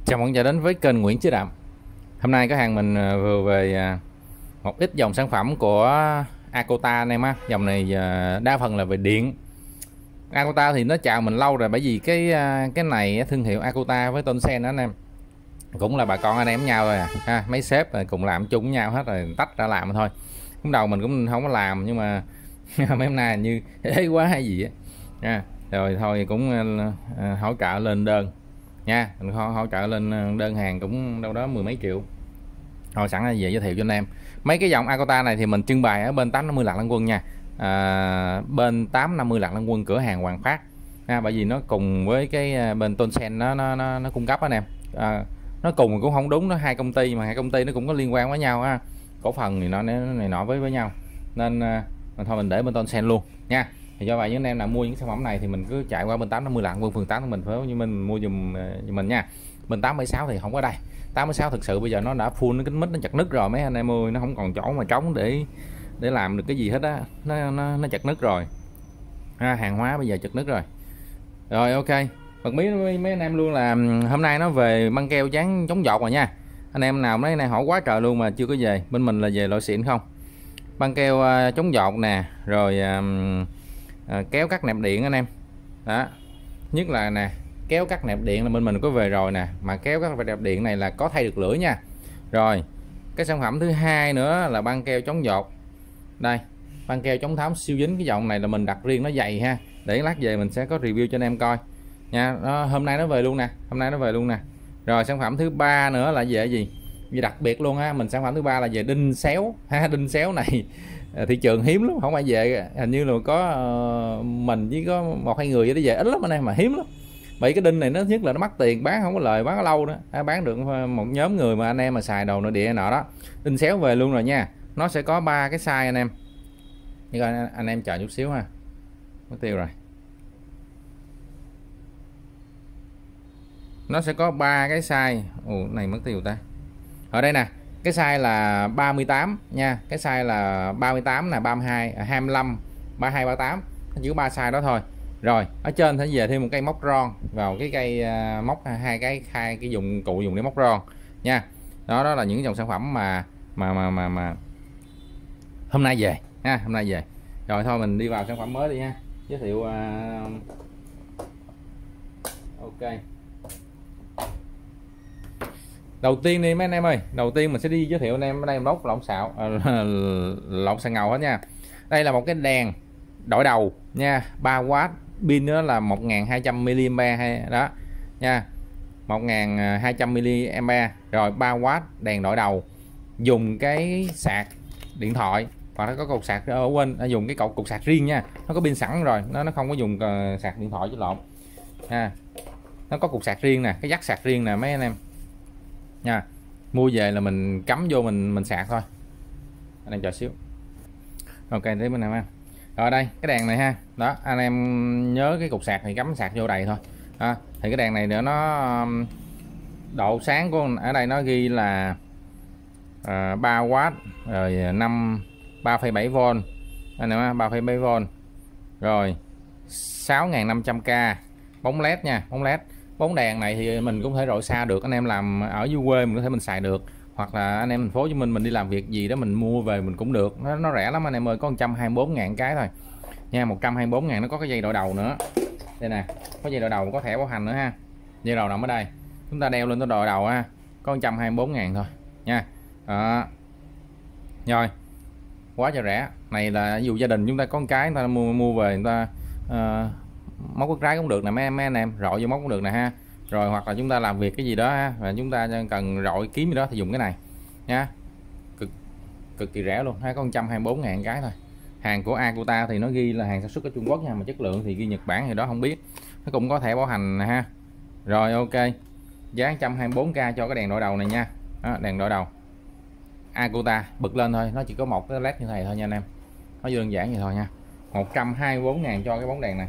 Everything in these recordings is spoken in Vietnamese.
Chào mừng trở đến với kênh Nguyễn Chí Đạm. Hôm nay cửa hàng mình vừa về một ít dòng sản phẩm của Akota anh em á. Dòng này đa phần là về điện. Akota thì nó chào mình lâu rồi, bởi vì cái này thương hiệu Akota với Tonsen đó anh em cũng là bà con anh em nhau rồi ha. Mấy sếp cùng làm chung với nhau hết rồi, tách ra làm thôi. Lúc đầu mình cũng không có làm, nhưng mà mấy hôm nay như ế quá hay gì á, rồi thôi cũng hỗ trợ lên đơn nha. Mình hỗ trợ lên đơn hàng cũng đâu đó mười mấy triệu thôi. Sẵn là về giới thiệu cho anh em mấy cái dòng Akota này thì mình trưng bày ở bên 850 Lạc Long Quân nha. Bên 850 Lạc Long Quân cửa hàng Hoàng Phát ha, bởi vì nó cùng với cái bên Tonsen nó cung cấp anh em. Nó cùng cũng không đúng, nó hai công ty mà hai công ty nó cũng có liên quan với nhau ha, cổ phần thì nó này nọ với nhau, nên thôi mình để bên Tonsen luôn nha. Thì do vậy những anh em nào mua những sản phẩm này thì mình cứ chạy qua bên 850 Lạc Long Quân phường 8 của mình, phải không? Nhưng mình mua giùm mình nha. Bên 876 thì không có đây. 816 thực sự bây giờ nó đã full, nó kính mít nó chặt nứt rồi mấy anh em ơi, nó không còn chỗ mà trống để làm được cái gì hết á. Nó chặt nứt rồi hàng hóa bây giờ chặt nứt rồi. Rồi ok, bật mí mấy anh em luôn là hôm nay nó về băng keo dán chống dột rồi nha. Anh em nào mấy nay hỏi quá trời luôn mà chưa có về, bên mình là về loại xịn không. Băng keo chống dột nè, rồi kéo cắt nẹp điện anh em đó. Nhất là nè, kéo cắt nẹp điện là bên mình có về rồi nè, mà kéo cắt nẹp điện này là có thay được lưỡi nha. Rồi cái sản phẩm thứ hai nữa là băng keo chống dột. Đây, băng keo chống tháo siêu dính, cái dòng này là mình đặt riêng, nó dày ha, để lát về mình sẽ có review cho anh em coi nha. Hôm nay nó về luôn nè. Rồi sản phẩm thứ ba nữa là về gì đặc biệt luôn ha, mình sản phẩm thứ ba là về đinh xéo ha. Đinh xéo này thị trường hiếm lắm, không ai về, hình như là có mình với có một hai người vậy đó, về ít lắm anh em, mà hiếm lắm. Bởi cái đinh này nó nhất là nó mắc tiền, bán không có lời, bán lâu đó, bán được một nhóm người mà anh em mà xài đồ nội địa nọ đó. Đinh xéo về luôn rồi nha. Nó sẽ có 3 cái size anh em. Nhưng anh em chờ chút xíu ha, mất tiêu rồi. Nó sẽ có 3 cái size. Này mất tiêu ta. Ở đây nè, cái size là 38 nha, cái size là 38 nè, 32, 25, 32, 38, nó chỉ có 3 size đó thôi. Rồi ở trên sẽ về thêm một cây móc ron vào cái cây móc, hai cái dụng cụ dùng để móc ron nha. Đó là những dòng sản phẩm mà hôm nay về ha, hôm nay về. Rồi thôi mình đi vào sản phẩm mới đi nha, giới thiệu ok. Đầu tiên đi mấy anh em ơi, đầu tiên mình sẽ đi giới thiệu anh em ở đây lốc lộn xạo lộn xà ngầu hết nha. Đây là một cái đèn đổi đầu nha, 3W, pin nữa là 1200 mAh hay đó nha, 1200 mAh. Rồi 3W đèn đổi đầu, dùng cái sạc điện thoại, và nó có cục sạc quên dùng cái cục sạc riêng nha, nó có pin sẵn rồi, nó không có dùng sạc điện thoại chứ lộn ha. Nó có cục sạc riêng nè, cái jack sạc riêng nè mấy anh em nha. Mua về là mình cắm vô mình sạc thôi. Anh em chờ xíu. Ok thế bên nào ha. Rồi đây cái đèn này ha, đó anh em nhớ cái cục sạc thì cắm sạc vô đầy thôi thì cái đèn này nữa nó độ sáng của ở đây nó ghi là 3W rồi 3,7V anh em, 3,7V rồi 6500K, bóng led nha, bóng led. Bóng đèn này thì mình cũng có thể rọi xa được, anh em làm ở dưới quê mình có thể mình xài được, hoặc là anh em thành phố Hồ Chí Minh mình đi làm việc gì đó mình mua về mình cũng được. Nó rẻ lắm anh em ơi, có 124.000 cái thôi nha, 124.000. Nó có cái dây đội đầu nữa đây nè, có dây đội đầu, có thẻ bảo hành nữa ha. Dây đầu nằm ở đây, chúng ta đeo lên cái đội đầu ha, có 124.000 thôi nha. Đó. Rồi quá trời rẻ. Này là ví dụ gia đình chúng ta có một cái, người ta mua về người ta móc cái trái cũng được nè mấy anh em, rọi vô móc cũng được nè ha. Rồi hoặc là chúng ta làm việc cái gì đó ha, và chúng ta cần rọi kiếm gì đó thì dùng cái này nha, cực kỳ rẻ luôn ha, có 124.000 cái thôi. Hàng của Akota thì nó ghi là hàng sản xuất ở Trung Quốc nha, mà chất lượng thì ghi Nhật Bản thì đó không biết. Nó cũng có thẻ bảo hành nè ha. Rồi ok, giá 124k cho cái đèn đội đầu này nha. Đó, đèn đội đầu Akota bật lên thôi, nó chỉ có một cái led như này thôi nha anh em, nó đơn giản vậy thôi nha. 124.000 cho cái bóng đèn này,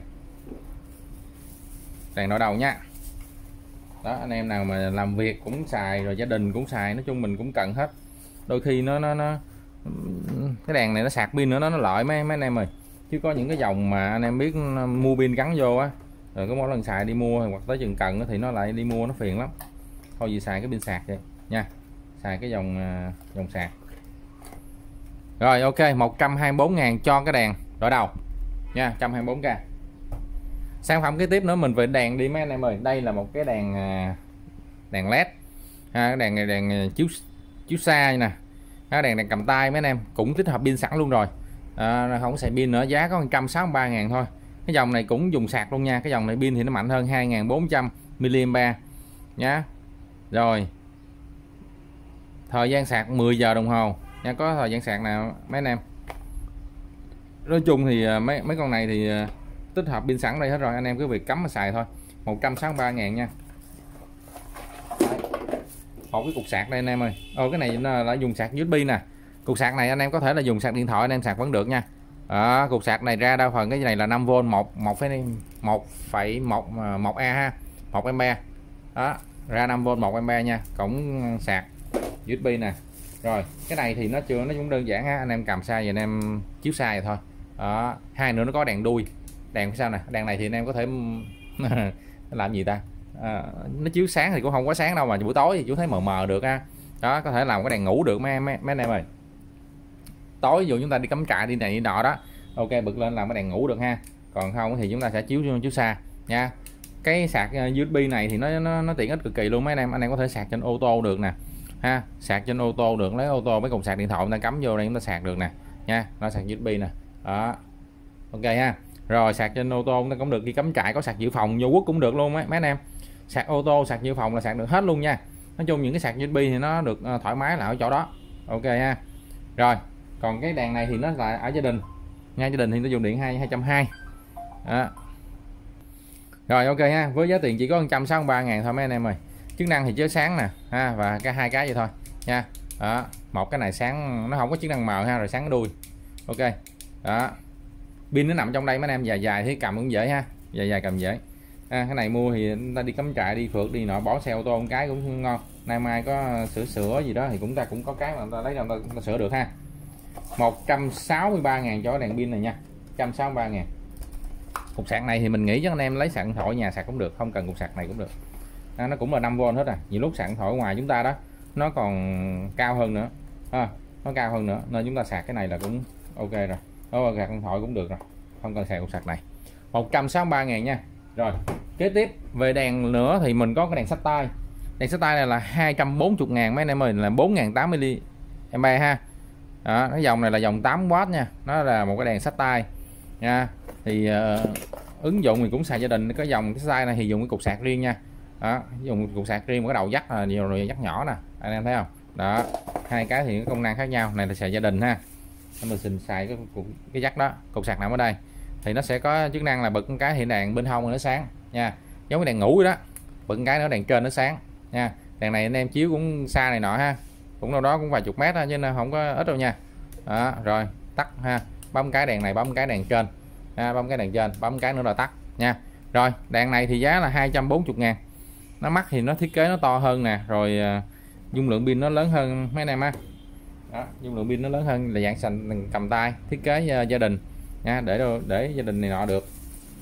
đèn đội đầu nha. Đó anh em nào mà làm việc cũng xài, rồi gia đình cũng xài, nói chung mình cũng cần hết. Đôi khi nó cái đèn này nó sạc pin nữa nó lợi mấy anh em ơi, chứ có những cái dòng mà anh em biết mua pin gắn vô á, rồi có mỗi lần xài đi mua hoặc tới chừng cần thì nó lại đi mua, nó phiền lắm thôi gì xài cái pin sạc vậy nha, xài cái dòng sạc. Rồi ok, 124.000 cho cái đèn đổi đầu nha, 124k. Sản phẩm kế tiếp nữa mình về đèn đi mấy anh em ơi. Đây là một cái đèn đèn led ha, đèn này đèn chiếu xa nè, đèn cầm tay mấy anh em, cũng tích hợp pin sẵn luôn rồi, không có xài pin nữa, giá có 163.000 thôi. Cái dòng này cũng dùng sạc luôn nha, cái dòng này pin thì nó mạnh hơn 2400 mAh nhá. Rồi thời gian sạc 10 giờ đồng hồ nha, có thời gian sạc nào mấy anh em. Nói chung thì mấy con này thì tích hợp pin sẵn đây hết rồi, anh em cứ việc cắm mà xài thôi. 163.000 nha. Một cái cục sạc đây anh em ơi. Cái này là dùng sạc USB nè. Cục sạc này anh em có thể là dùng sạc điện thoại anh em sạc vẫn được nha. Cục sạc này ra đa phần cái này là 5V 1,1 A ha, 1 A. Đó, ra 5V 1 A nha, cổng sạc USB nè. Rồi, cái này thì nó cũng đơn giản ha, anh em cầm xa vậy anh em chiếu xa vậy thôi. Hai nữa nó có đèn đuôi. Đèn sao nè, đèn này thì anh em có thể nó làm gì ta? Nó chiếu sáng thì cũng không quá sáng đâu, mà buổi tối thì chú thấy mờ mờ được ha. Đó, có thể làm cái đèn ngủ được mấy anh em ơi. Tối dù chúng ta đi cắm trại đi này đi nọ đó, ok bật lên làm cái đèn ngủ được ha. Còn không thì chúng ta sẽ chiếu xa nha. Cái sạc USB này thì nó tiện ích cực kỳ luôn mấy anh em có thể sạc trên ô tô được nè ha, sạc trên ô tô được, lấy ô tô mấy cục sạc điện thoại chúng ta cắm vô đây chúng ta sạc được nè nha, nó sạc USB nè. Đó, ok ha. Rồi sạc trên ô tô chúng ta cũng được, đi cắm trại có sạc dự phòng vô quốc cũng được luôn mấy anh em. Sạc ô tô sạc dự phòng là sạc được hết luôn nha. Nói chung những cái sạc USB thì nó được thoải mái là ở chỗ đó, ok ha. Rồi còn cái đèn này thì nó là ở gia đình nha, gia đình thì nó dùng điện 220. Đó. Rồi ok ha, với giá tiền chỉ có 163.000 thôi mấy anh em ơi. Chức năng thì chiếu sáng nè ha, và hai cái vậy thôi nha. Đó, một cái này sáng nó không có chức năng mờ ha, rồi sáng cái đuôi. Ok. Đó. Pin nó nằm trong đây mấy anh em, dài thì cầm cũng dễ ha, dài cầm dễ. Cái này mua thì chúng ta đi cắm trại đi phượt đi nọ, bỏ xe ô tô một cái cũng ngon. Nay mai có sửa gì đó thì chúng ta cũng có cái mà người ta lấy ra người ta sửa được ha. 163.000 cho đèn pin này nha, 163.000. Cục sạc này thì mình nghĩ cho anh em lấy sạc điện thoại nhà sạc cũng được, không cần cục sạc này cũng được. Nó cũng là 5V hết à, nhiều lúc sạc điện thoại ngoài chúng ta đó nó còn cao hơn nữa, nó cao hơn nữa nên chúng ta sạc cái này là cũng ok rồi. Sạc điện thoại cũng được rồi, không cần sạc cục sạc này. 163.000 nha. Rồi kế tiếp về đèn nữa thì mình có cái đèn sách tay. Đèn sách tay này là 240.000 mấy anh em ơi, là 4.800 mAh ha. Đó, cái dòng này là dòng 8W nha, nó là một cái đèn sách tay nha. Thì ứng dụng thì cũng xài gia đình. Cái dòng cái size này thì dùng cái cục sạc riêng nha. Đó, dùng cục sạc riêng, một cái đầu dắt là nhiều rồi, dắt nhỏ nè, anh em thấy không? Đó, hai cái thì công năng khác nhau, này là xài gia đình ha. Mình xài cái dắt đó, cục sạc nằm ở đây thì nó sẽ có chức năng là bật cái thì đèn bên hông nó sáng nha, giống cái đèn ngủ vậy đó. Bật cái nữa đèn trên nó sáng nha. Đèn này anh em chiếu cũng xa này nọ ha, cũng đâu đó cũng vài chục mét thôi chứ nó không có ít đâu nha. Đó, rồi tắt ha, bấm cái đèn này, bấm cái đèn trên bấm cái đèn trên, bấm cái nữa là tắt nha. Rồi đèn này thì giá là 240.000. Nó mắc thì nó thiết kế nó to hơn nè, rồi dung lượng pin nó lớn hơn mấy anh em á. Đó, dung lượng pin nó lớn hơn, là dạng sành cầm tay, thiết kế gia đình nha, để gia đình này nọ được.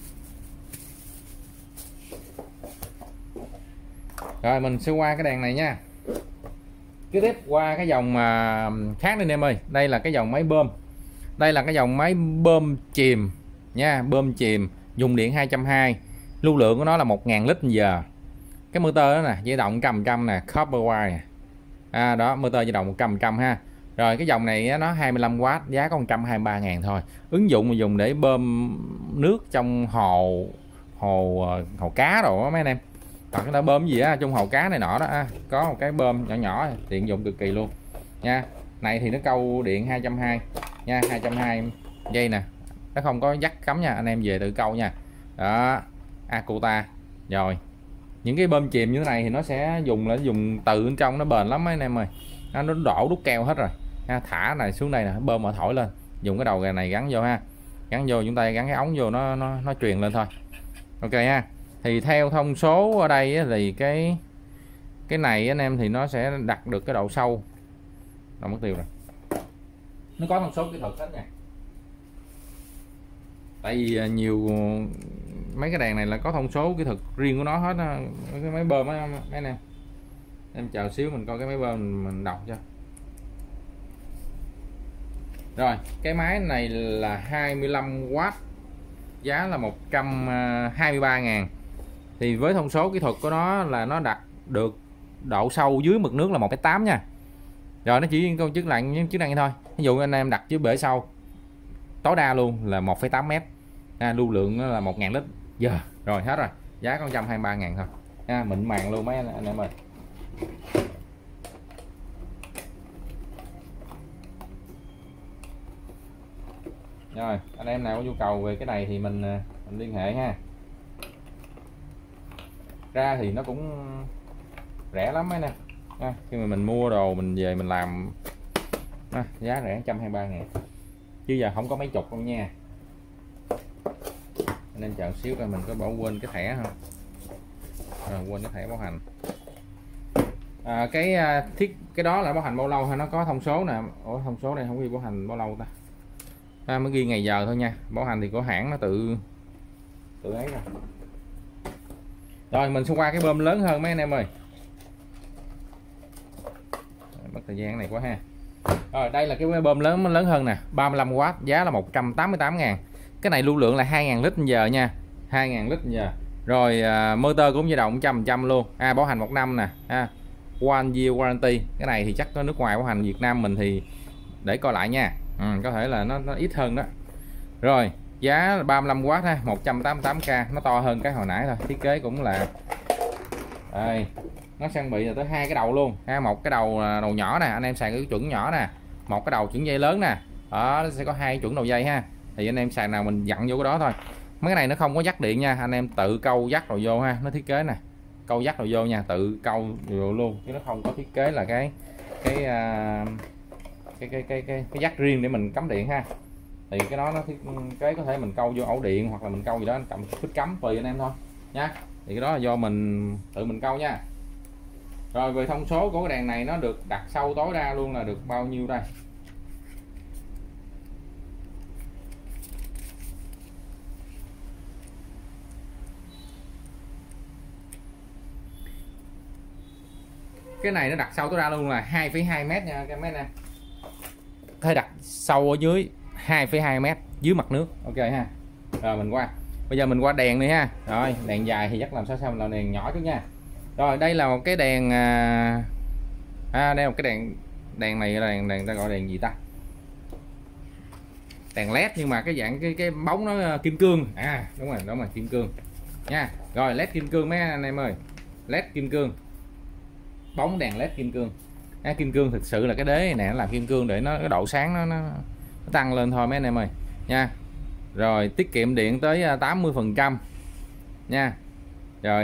Rồi mình sẽ qua cái đèn này nha. Kế tiếp qua cái dòng khác đi anh em ơi. Đây là cái dòng máy bơm. Đây là cái dòng máy bơm chìm nha, bơm chìm dùng điện 220, lưu lượng của nó là 1.000 lít giờ. Cái motor đó nè, dây động 100% nè, copper wire. Đó, motor dây động 100% ha. Rồi cái dòng này nó 25W, giá có 123.000 thôi. Ứng dụng mà dùng để bơm nước trong hồ cá rồi đó mấy anh em. Hoặc người ta bơm gì á trong hồ cá này nọ đó, có một cái bơm nhỏ nhỏ tiện dụng cực kỳ luôn nha. Này thì nó câu điện 220 nha, 220 dây nè, nó không có dắt cắm nha, anh em về tự câu nha. Đó, Akota. Rồi những cái bơm chìm như thế này thì nó sẽ dùng từ bên trong, nó bền lắm mấy anh em ơi. Nó đổ đúc keo hết rồi ha. Thả này xuống đây nè, bơm mà thổi lên, dùng cái đầu này gắn vô ha, gắn vô chúng ta gắn cái ống vô, nó truyền lên thôi, ok ha. Thì theo thông số ở đây thì cái này anh em thì nó sẽ đặt được cái độ sâu. Đâu mất tiêu rồi, nó có thông số kỹ thuật hết nha. Tại vì nhiều mấy cái đèn này là có thông số kỹ thuật riêng của nó hết, cái máy bơm á mấy anh em. Em chờ xíu mình coi cái máy bơm mình đọc cho. Rồi cái máy này là 25W, giá là 123.000. Thì với thông số kỹ thuật của nó là nó đặt được độ sâu dưới mực nước là 1,8 nha. Rồi nó chỉ có chức năng thôi. Ví dụ anh em đặt dưới bể sâu tối đa luôn là 1,8 mét, lưu lượng là 1.000 lít giờ. Rồi hết rồi, giá có 123.000 thôi. Mịn màng luôn mấy anh em ơi. Rồi anh em nào có nhu cầu về cái này thì mình liên hệ ha. Ra thì nó cũng rẻ lắm mấy nè. Khi mà mình mua đồ mình về mình làm giá rẻ 123.000, chứ giờ không có mấy chục đâu nha. Nên chờ xíu coi mình có bỏ quên cái thẻ không. Quên cái thẻ bảo hành. Cái đó là bảo hành bao lâu hay nó có thông số nè. Thông số đây không ghi bảo hành bao lâu ta. Mới ghi ngày giờ thôi nha. Bảo hành thì của hãng nó tự ấy rồi. Rồi mình sẽ qua cái bơm lớn hơn mấy anh em ơi. Mất thời gian này quá ha. Rồi đây là cái bơm lớn hơn nè, 35W, giá là 188.000. Cái này lưu lượng là 2.000 lít giờ nha, 2.000 lít giờ. Rồi motor cũng dao động 100% luôn. Bảo hành 1 năm nè, one year warranty. Cái này thì chắc có nước ngoài bảo hành, Việt Nam mình thì để coi lại nha. Có thể là nó ít hơn đó. Rồi giá là 35W ha, 188k, nó to hơn cái hồi nãy thôi. Thiết kế cũng là đây, nó trang bị là tới 2 cái đầu luôn một cái đầu nhỏ nè, anh em xài cái chuẩn nhỏ nè, một cái đầu chuẩn dây lớn nè. Đó, nó sẽ có 2 chuẩn đầu dây ha. Thì anh em xài nào mình dặn vô cái đó thôi. Mấy cái này nó không có dắt điện nha, anh em tự câu dắt rồi vô ha. Nó thiết kế nè, câu dắt rồi vô nha, tự câu rồi luôn, chứ nó không có thiết kế là cái dắt riêng để mình cắm điện ha. Thì cái đó nó thiết kế có thể mình câu vô ổ điện hoặc là mình câu gì đó cầm phích cắm tùy anh em thôi nha. Thì cái đó là do mình tự mình câu nha. Rồi về thông số của cái đèn này, nó được đặt sâu tối đa luôn là được bao nhiêu đây. Cái này nó đặt sâu tối đa luôn là 2,2 mét nha các mấy nè. Thôi đặt sâu ở dưới 2,2 mét dưới mặt nước. Ok ha. Rồi mình qua. Bây giờ mình qua đèn đi ha. Rồi đèn dài thì chắc làm sao mình làm đèn nhỏ trước nha. Rồi đây là một cái đèn đây là một cái đèn này là đèn ta gọi đèn gì ta? Đèn led nhưng mà cái dạng cái bóng nó kim cương. Đúng rồi, đó là kim cương nha. Rồi led kim cương mấy anh em ơi. Led kim cương. Bóng đèn led kim cương. Kim cương thực sự là cái đế này nó làm kim cương để nó cái độ sáng nó tăng lên thôi mấy anh em ơi nha. Rồi tiết kiệm điện tới 80% nha. Rồi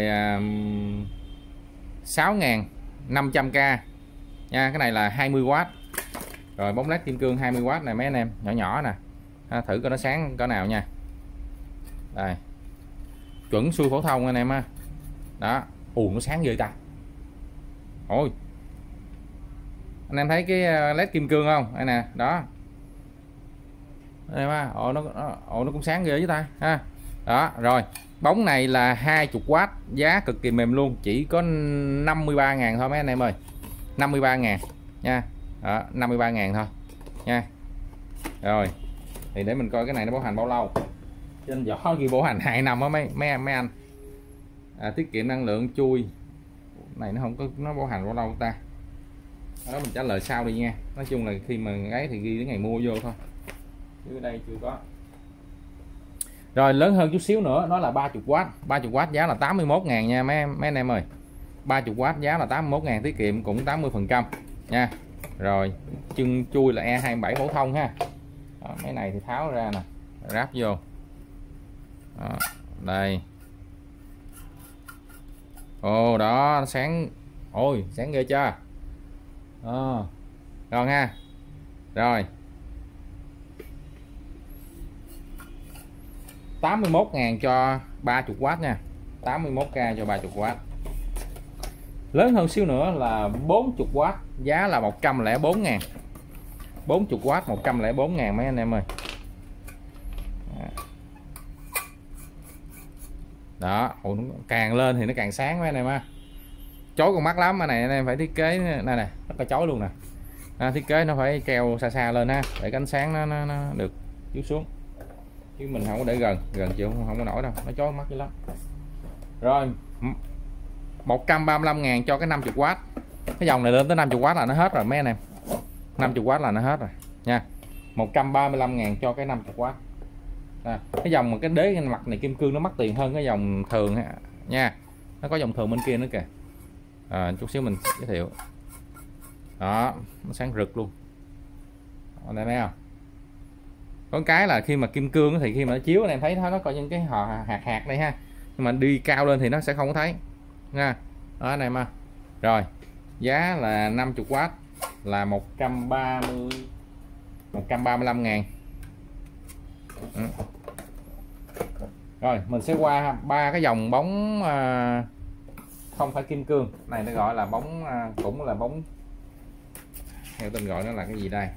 6.500k nha. Cái này là 20W. Rồi bóng led kim cương 20W này mấy anh em, nhỏ nhỏ nè. Thử coi nó sáng cỡ nào nha. Đây, chuẩn xuôi phổ thông anh em á. Đó, nó sáng ghê ta. Ôi, anh em thấy cái led kim cương không? Đây nè, đó. Đây mà, nó cũng sáng ghê với ta ha. Đó, rồi. Bóng này là 20W, giá cực kỳ mềm luôn, chỉ có 53.000 thôi mấy anh em ơi. 53.000 nha. Đó, 53.000 thôi nha. Rồi. Thì để mình coi cái này nó bảo hành bao lâu. Trên vỏ ghi bảo hành 2 năm á mấy anh. Tiết kiệm năng lượng chui. Này nó không có, nó bảo hành bao lâu ta. Đó mình trả lời sau đi nha. Nói chung là khi mà ấy thì ghi đến ngày mua vô thôi, chứ ở đây chưa có. Rồi lớn hơn chút xíu nữa, nó là 30W. 30W giá là 81.000 nha mấy anh em ơi. 30W giá là 81.000, tiết kiệm cũng 80% nha. Rồi chân chui là E27 phổ thông ha. Đó, mấy này thì tháo ra nè, ráp vô. Đó, đây. Đó nó sáng. Ôi sáng ghê chưa. Rồi ha. Rồi 81.000 cho 30W nha. 81k cho 30W. Lớn hơn xíu nữa là 40W, giá là 104.000. 40W 104.000 mấy anh em ơi. Đó, càng lên thì nó càng sáng mấy anh em ha. chói con mắt lắm. Cái này anh em phải thiết kế này nè, rất là chói luôn nè. Thiết kế nó phải treo xa xa lên ha, để cái ánh sáng nó được chiếu xuống, chứ mình không có để gần chịu không có nổi đâu, nó chói mắt dữ lắm. Rồi 135.000 cho cái 50W. Cái dòng này lên tới 50W là nó hết rồi mấy anh em, 50W là nó hết rồi nha. 135.000 cho cái 50W. Cái dòng mà cái đế cái mặt này kim cương nó mắc tiền hơn cái dòng thường nha. Nó có dòng thường bên kia nữa kìa. Chút xíu mình giới thiệu. Đó, nó sáng rực luôn. Anh em thấy không? Có cái là khi mà kim cương thì khi mà nó chiếu anh em thấy nó có những cái hạt đây ha. Nhưng mà đi cao lên thì nó sẽ không có thấy nha. Đó anh em ha. Rồi, giá là 50W là 135.000. Rồi mình sẽ qua ba cái dòng bóng không phải kim cương này, nó gọi là bóng cũng là bóng, theo tên gọi nó là cái gì đây.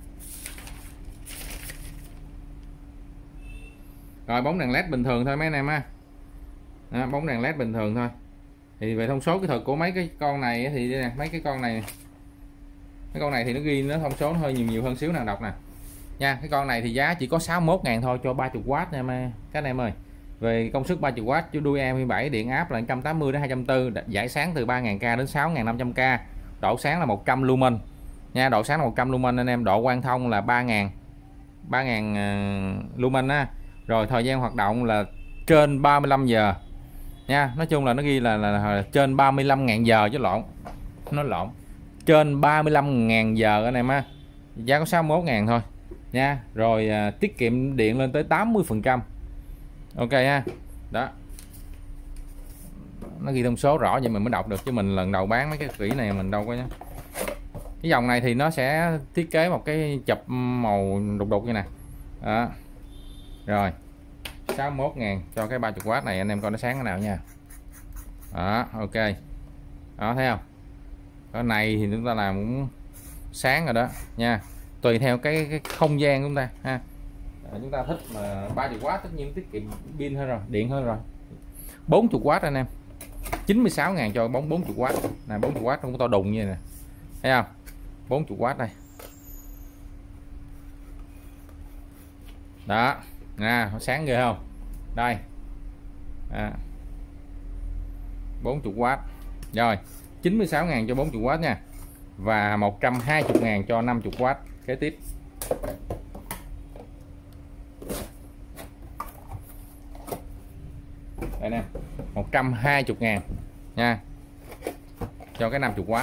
Rồi bóng đèn led bình thường thôi mấy anh em ha. Bóng đèn led bình thường thôi. Thì về thông số kỹ thuật của mấy cái con này thì đây nè, mấy con này thì nó ghi nó thông số nó hơi nhiều hơn xíu nào đọc nè nha. Cái con này thì giá chỉ có 61.000 thôi cho 30W nha các anh em ơi. Về công suất 30W cho đuôi M7 điện áp là 180 đến 240, giải sáng từ 3.000K đến 6.500K, độ sáng là 100 lumen nha, độ sáng là 100 lumen anh em. Độ quang thông là 3.000 lumen á. Rồi thời gian hoạt động là trên 35 giờ nha. Nói chung là nó ghi là trên 35.000 giờ chứ lộn, nó lộn, trên 35.000 giờ anh em á. Giá có 61.000 thôi nha. Rồi tiết kiệm điện lên tới 80%. Ok ha. Đó, nó ghi thông số rõ vậy mình mới đọc được, chứ mình lần đầu bán mấy cái kỹ này mình đâu có nhá. Cái dòng này thì nó sẽ thiết kế một cái chụp màu đục đục như này. Đó. Rồi 61.000 cho cái 30W này, anh em coi nó sáng cái nào nha. Đó, ok. Đó, thấy không? Cái này thì chúng ta làm cũng sáng rồi đó nha. Tùy theo cái không gian của chúng ta ha. Chúng ta thích mà 30W tất nhiên tiết kiệm pin hơn rồi, điện hơn rồi. 40W anh em. 96.000 cho bóng 40W. Này 40W không to đùng như này nè. Thấy không? 40W đây. Đó, nha, sáng ghê không? Đây. 40W. Rồi, 96.000 cho 40W nha. Và 120.000 cho 50W kế tiếp. Đây nè, 120.000 nha. Cho cái 50W.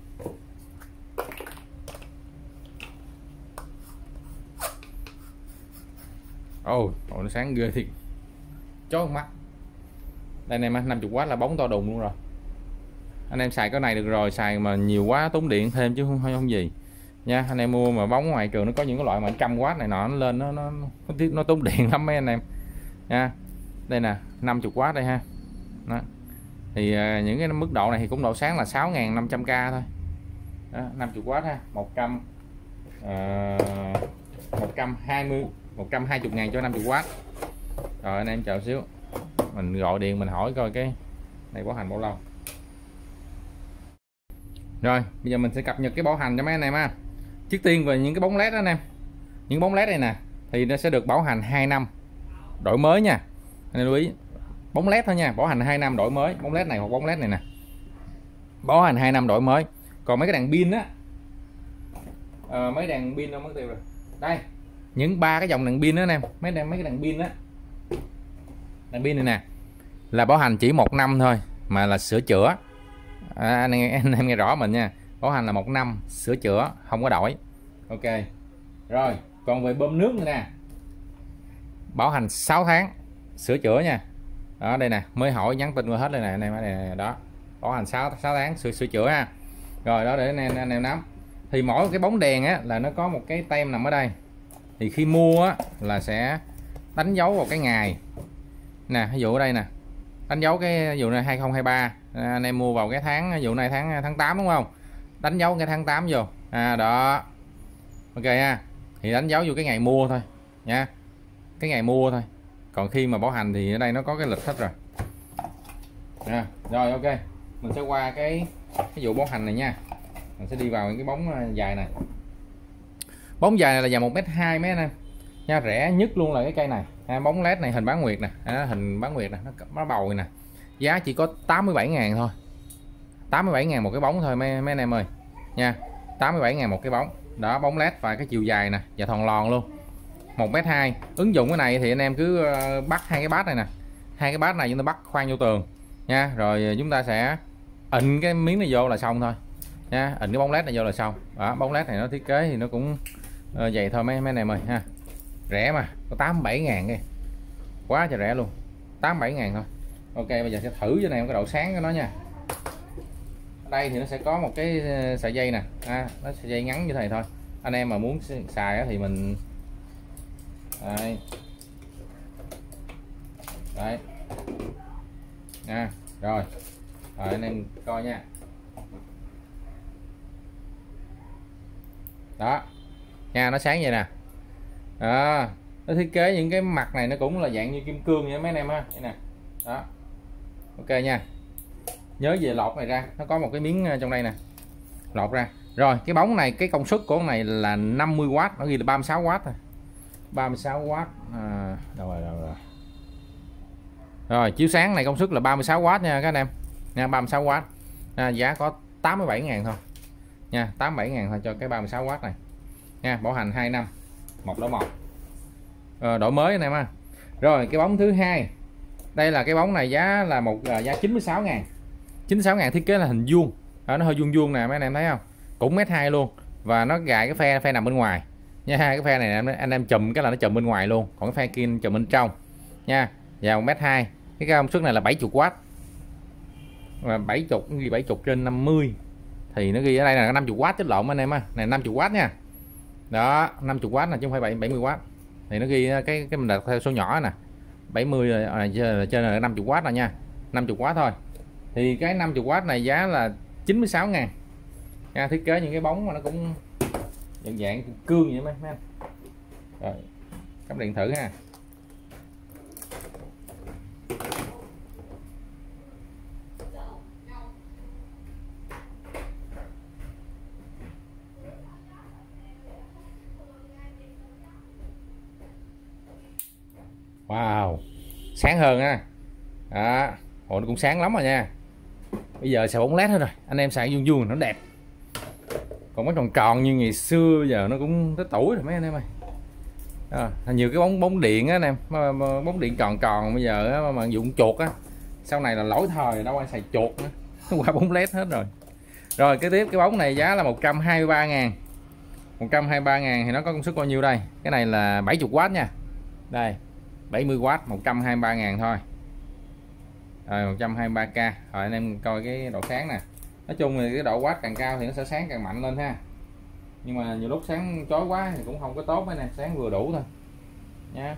Ôi, nó sáng ghê thiệt. Chói mắt. Đây em 50W là bóng to đùng luôn rồi. Anh em xài cái này được rồi, xài mà nhiều quá tốn điện thêm chứ không gì. Nha, anh em mua mà bóng ngoài trường nó có những cái loại mà 100W này nọ, nó lên nó tốn điện lắm mấy anh em. Nha. Đây nè, 50W đây ha. Đó. Thì những cái mức độ này thì cũng độ sáng là 6.500K thôi. Đó, 50W ha, 120.000 cho 50W. Rồi anh em chờ xíu. Mình gọi điện mình hỏi coi cái này bảo hành bao lâu. Rồi, bây giờ mình sẽ cập nhật cái bảo hành cho mấy anh em ha. Trước tiên về những cái bóng led đó anh em. Những bóng led này nè thì nó sẽ được bảo hành 2 năm đổi mới nha. Anh em lưu ý, bóng led thôi nha, bảo hành 2 năm đổi mới, bóng led này hoặc bóng led này nè. Bảo hành 2 năm đổi mới. Còn mấy cái đèn pin á, mấy đèn pin đâu mất tiêu rồi. Đây, những ba cái dòng đèn pin đó anh em, mấy cái đèn pin á. Đèn pin này nè là bảo hành chỉ 1 năm thôi mà là sửa chữa. Anh em nghe rõ mình nha, bảo hành là 1 năm sửa chữa không có đổi. Ok. Rồi, còn về bơm nước nữa nè, bảo hành 6 tháng sửa chữa nha. Đó, đây nè, mới hỏi nhắn tin qua hết đây nè anh em, này đó, bảo hành 6 tháng sửa chữa ha. Rồi đó, để anh em nắm. Thì mỗi cái bóng đèn á là nó có một cái tem nằm ở đây. Thì khi mua á là sẽ đánh dấu vào cái ngày nè, ví dụ ở đây nè, đánh dấu cái ví dụ này 2023, anh em mua vào cái tháng, ví dụ này tháng 8 đúng không, đánh dấu cái tháng 8 vô đó. Ok ha, thì đánh dấu vô cái ngày mua thôi nha, cái ngày mua thôi. Còn khi mà bảo hành thì ở đây nó có cái lịch hết rồi. Rồi ok, mình sẽ qua cái cái vụ bảo hành này nha. Mình sẽ đi vào cái bóng dài này. Bóng dài này là dài 1m2 mấy anh em nha, rẻ nhất luôn là cái cây này. Bóng led này hình bán nguyệt nè, hình bán nguyệt nè, nó bầu nè, giá chỉ có 87.000 thôi, 87.000 một cái bóng thôi mấy anh em ơi nha, 87.000 một cái bóng đó. Bóng led và cái chiều dài nè và thòn lòn luôn, 1m2. Ứng dụng cái này thì anh em cứ bắt hai cái bát này nè, hai cái bát này chúng ta bắt khoan vô tường nha, rồi chúng ta sẽ ịnh cái miếng này vô là xong thôi nha, ịnh cái bóng led này vô là xong đó. Bóng led này nó thiết kế thì nó cũng vậy thôi mấy anh em ơi ha, rẻ mà có 87.000 kìa, quá trời rẻ luôn, 87.000 thôi. Ok, bây giờ sẽ thử cho này cái độ sáng của nó nha. Ở đây thì nó sẽ có một cái sợi dây nè, nó sợi dây ngắn như thế này thôi. Anh em mà muốn xài thì mình đây đấy nha, rồi anh em coi nha, đó nha, nó sáng vậy nè. Nó thiết kế những cái mặt này nó cũng là dạng như kim cương vậy mấy anh em ha, đây nè đó. Ok nha, nhớ về lọt này ra, nó có một cái miếng trong đây nè, lọt ra. Rồi cái bóng này, cái công suất của con này là 50W, nó ghi là 36W thôi, 36W. Đâu rồi. Rồi chiếu sáng này công suất là 36W nha các anh em nha, 36W. Giá có 87.000 thôi nha, 87.000 thôi cho cái 36W này nha. Bảo hành 2 năm, một đổi một, đổi mới anh em ha. Rồi cái bóng thứ hai, đây là cái bóng này giá là giá 96.000, 96.000. Thiết kế là hình vuông, nó hơi vuông vuông nè mấy anh em thấy không, cũng 1m2 luôn, và nó gài cái phe nằm bên ngoài nha. Cái phe này anh em chùm cái là nó chùm bên ngoài luôn, còn cái phe kia chùm bên trong nha. Và 1m2, cái công suất này là 70W, và 70 trên 50 thì nó ghi ở đây là 50W chứ lộn anh em á, này 50W nha, đó 50W này chứ không phải 70W. Thì nó ghi cái mình đặt theo số nhỏ nè, 70 trên là 50W rồi nha, 50W thôi. Thì cái 50W này giá là 96.000 nha. Thiết kế những cái bóng mà nó cũng dạng cương vậy mấy anh. Rồi cắm điện thử ha. Wow, sáng hơn ha. Đó, nó cũng sáng lắm rồi nha. Bây giờ xài bóng led thôi rồi, anh em xài vuông vuông nó đẹp. Còn mấy tròn tròn như ngày xưa giờ nó cũng tới tuổi rồi mấy anh em ơi. Nhiều cái bóng điện á anh em, bóng điện tròn tròn bây giờ mà dụng chuột á, sau này là lỗi thời đâu ai xài chuột nữa, nó qua bóng led hết rồi. Rồi cái tiếp cái bóng này giá là 123.000, 123.000 thì nó có công suất bao nhiêu đây? Cái này là 70W nha, đây 70W, 123.000 thôi. Rồi 123k. Rồi anh em coi cái độ sáng nè, nói chung thì cái độ watt càng cao thì nó sẽ sáng càng mạnh lên ha, nhưng mà nhiều lúc sáng chói quá thì cũng không có tốt nè, sáng vừa đủ thôi nha.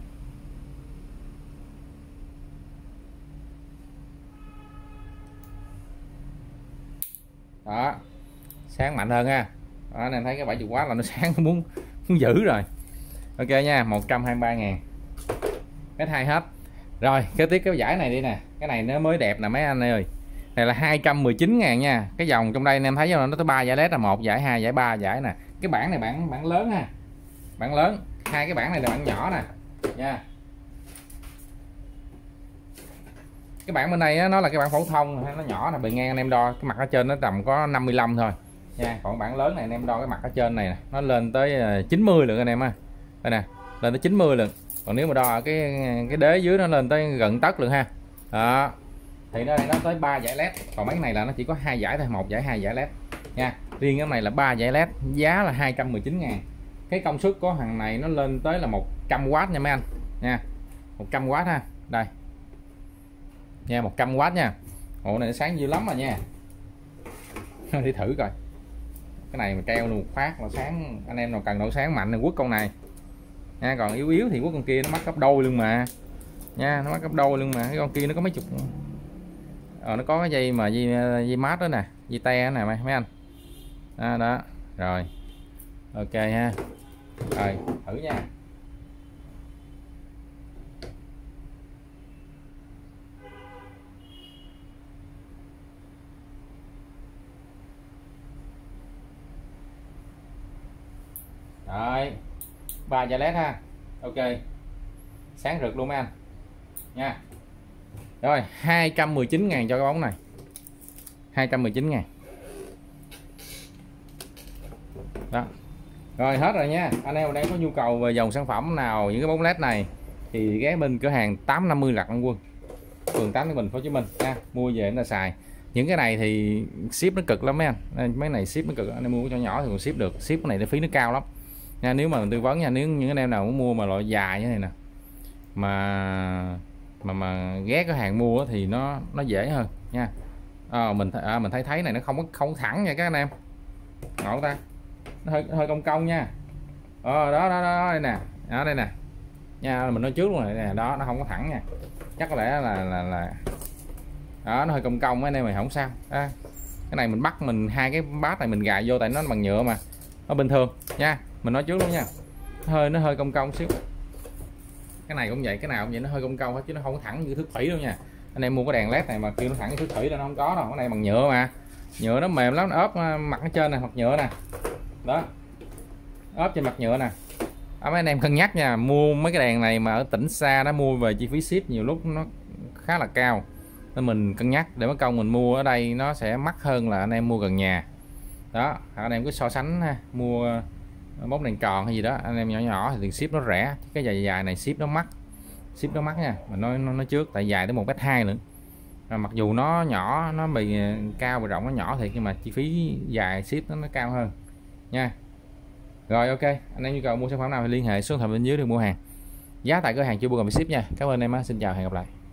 Đó, sáng mạnh hơn ha. Đó, anh em thấy cái 70W là nó sáng muốn dữ rồi. Ok nha, 123.000 cái hai hết. Rồi kế tiếp cái giải này đi nè, cái này nó mới đẹp nè mấy anh ơi, này là 219.000 nha. Cái dòng trong đây anh em thấy không, nó tới 3 giải led, là 1 giải, 2 giải, 3 giải nè. Cái bảng này bảng lớn ha, bảng lớn. Hai cái bảng này là bảng nhỏ nè nha. Cái bảng bên đây á, nó là cái bảng phổ thông, nó nhỏ nè, bề ngang anh em đo cái mặt ở trên nó tầm có 55 thôi nha. Còn bảng lớn này anh em đo cái mặt ở trên này nè, nó lên tới 90 lượng anh em ha. Đây nè, lên tới 90 lượng. Còn nếu mà đo cái đế dưới nó lên tới gần tấc lượng ha. Đó, thì nó tới 3 giải led, còn mấy này là nó chỉ có 2 giải thôi, 1 giải, 2 giải led nha. Riêng cái này là 3 giải led, giá là 219.000. Cái công suất của thằng này nó lên tới là 100W nha mấy anh nha, 100W ha. Đây nha, 100W nha. Ổ này nó sáng dữ lắm rồi nha. Đi thử coi, cái này mà treo luôn một phát là sáng. Anh em nào cần độ sáng mạnh thì quất con này nha, còn yếu yếu thì quất con kia, nó mắc gấp đôi luôn mà nha, nó mắc gấp đôi luôn mà. Cái con kia nó có mấy chục, nó có cái dây mà dây mát đó nè, dây te nè mấy anh. Đó rồi ok ha. Rồi thử nha. Rồi 3 chai led ha. Ok, sáng rực luôn mấy anh nha. Rồi 219.000 cho cái bóng này, 219.000 đó. Rồi hết rồi nha. Anh em đang có nhu cầu về dòng sản phẩm nào, những cái bóng led này thì ghé bên cửa hàng 850 Lạc Long Quân, phường 8 Bình, Hồ Chí Minh nha, mua về là xài. Những cái này thì ship nó cực lắm mấy anh, mấy này ship nó cực, anh em mua cho nhỏ thì còn ship được, ship cái này phí nó cao lắm nha. Nếu mà mình tư vấn nha, nếu những anh em nào muốn mua mà loại dài như này nè, mà ghé cửa hàng mua thì nó dễ hơn nha. Mình thấy này nó không thẳng nha các anh em, ngộ ta, nó hơi cong cong nha. Đó đây nè, đây nè nha, mình nói trước luôn này nè, đó nó không có thẳng nha, chắc có lẽ là đó, nó hơi cong cong anh em mày, không sao. Cái này mình bắt mình hai cái bát này mình gài vô tại nó bằng nhựa mà, nó bình thường nha, mình nói trước luôn nha, nó hơi cong cong xíu. Cái này cũng vậy, cái nào cũng vậy, nó hơi cong cong hết chứ nó không có thẳng như thước thủy đâu nha. Anh em mua cái đèn led này mà kêu nó thẳng như thước thủy là nó không có đâu, cái này bằng nhựa mà, nhựa nó mềm lắm, nó ốp mặt ở trên này, mặt nhựa nè, đó, ốp trên mặt nhựa nè. Mấy anh em cân nhắc nha, mua mấy cái đèn này mà ở tỉnh xa nó mua về chi phí ship nhiều lúc nó khá là cao, nên mình cân nhắc để mất công mình mua ở đây nó sẽ mắc hơn là anh em mua gần nhà. Đó, anh em cứ so sánh ha, mua bóng đèn tròn hay gì đó anh em nhỏ nhỏ thì tiền ship nó rẻ, cái dài dài này ship nó mắc nha, mình nói trước, tại dài tới 1,2 m nữa. Mặc dù nó nhỏ, nó bề cao và rộng nó nhỏ thiệt, nhưng mà chi phí dài ship nó cao hơn nha. Rồi ok, anh em nhu cầu mua sản phẩm nào thì liên hệ số điện thoại bên dưới để mua hàng. Giá tại cửa hàng chưa bao gồm ship nha. Cảm ơn em, xin chào, hẹn gặp lại.